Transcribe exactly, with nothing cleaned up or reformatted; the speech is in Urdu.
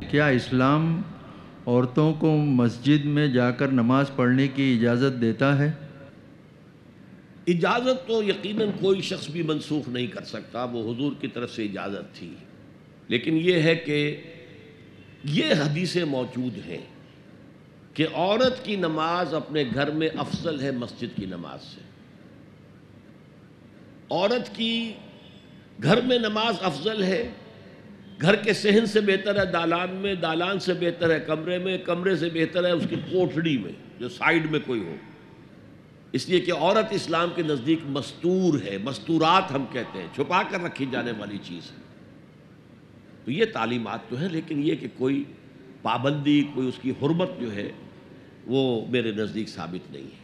کیا اسلام عورتوں کو مسجد میں جا کر نماز پڑھنے کی اجازت دیتا ہے؟ اجازت تو یقیناً کوئی شخص بھی منسوخ نہیں کر سکتا، وہ حضور کی طرف سے اجازت تھی، لیکن یہ ہے کہ یہ حدیثیں موجود ہیں کہ عورت کی نماز اپنے گھر میں افضل ہے مسجد کی نماز سے۔ عورت کی گھر میں نماز افضل ہے، گھر کے صحن سے بہتر ہے دالان میں، دالان سے بہتر ہے کمرے میں، کمرے سے بہتر ہے اس کی کوٹھڑی میں جو سائیڈ میں کوئی ہو، اس لیے کہ عورت اسلام کے نزدیک مستور ہے، مستورات ہم کہتے ہیں، چھپا کر رکھی جانے والی چیز ہے۔ تو یہ تعلیمات تو ہیں، لیکن یہ کہ کوئی پابندی، کوئی اس کی حرمت جو ہے وہ میرے نزدیک ثابت نہیں ہے۔